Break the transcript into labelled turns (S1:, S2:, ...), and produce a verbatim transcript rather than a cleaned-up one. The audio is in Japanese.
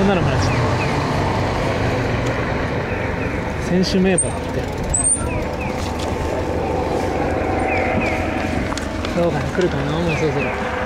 S1: なのかな、ちょっと選手名簿だって。そうかな、来るかな、もうそろそろ。